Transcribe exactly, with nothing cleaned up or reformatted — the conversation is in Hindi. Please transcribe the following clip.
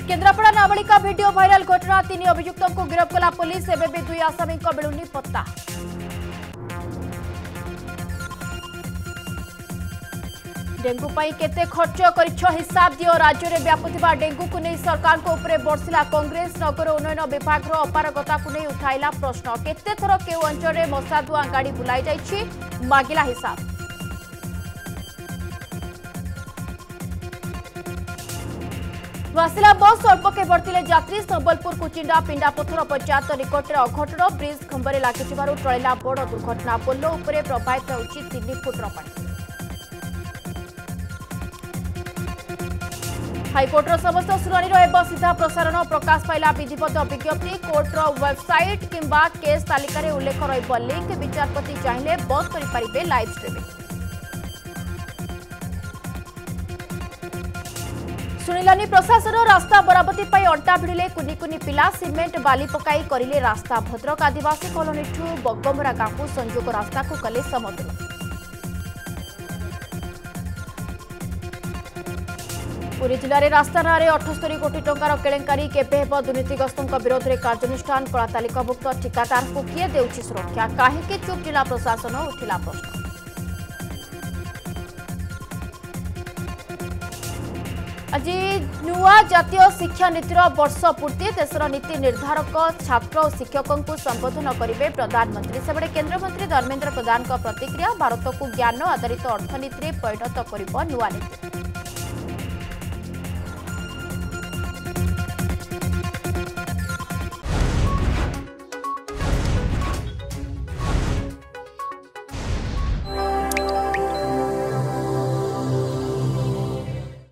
केन्द्रापड़ा नाबालिका वीडियो भाइराल घटना तीन अभियुक्तों को गिरफ्त कला पुलिस एवं भी दुई आसामी मिलुनी पत्ता। डेंगू पर केते खर्च कर हिसाब दियो राज्य में व्यापुवा डेंगू को नहीं सरकार को ऊपर बर्षिला कांग्रेस नगर उन्नयन विभाग अपारगता को नहीं उठाइला प्रश्न केते थर के अंचल में मशाधुआ गाड़ी बुलाई जाइछि मागिला हिसाब। वासिला बस अल्पके बढ़ते यात्री संबलपुर कुचिंडा पिंडा पथर पंचायत निकट में अघटन ब्रिज खंबरे लगी टळिला बड़ दुर्घटना पोलो उपरे प्रभावित होउछि तीन फुटर पानी। हाइकोर्टर समस्त शुणाणी एवं सीधा प्रसारण प्रकाश पाइला विधिवत विज्ञप्ति कोर्टर वेबसाइट किंबा केस तालिका उल्लेख रहिब लिंक विचारपति चाहिए बस करें लाइव स्ट्रीमिंग। शुणिलानी प्रशासन रास्ता बराबती अंटा भिड़े कुनि कुनि पिला सिमेंट बाली पकाई करिले रास्ता भद्रक आदिवासी कॉलोनी ठू बगमरा गाँव संयोग रास्ता को कले समतल। पुरी जिले में रास्ता ना अठस्तरी कोटी टंकार केलेंकारी केबे हेब दुर्नीतिग्रस्तों विरोध में कार्यानुष्ठान कला तालिकाभुक्त ठिकादार को किए देउछि सुरक्षा काहेकि चुप जिला प्रशासन उठिला प्रश्न। आज नुआ जातीय शिक्षा नीतिर वर्ष पूर्ति देशर नीति निर्धारक छात्र और शिक्षकों को संबोधन करेंगे प्रधानमंत्री सेबड़े केन्द्रमंत्री धर्मेन्द्र प्रधान प्रतिक्रिया भारत को ज्ञान आधारित अर्थनीति परिणत कर नुआ नीति।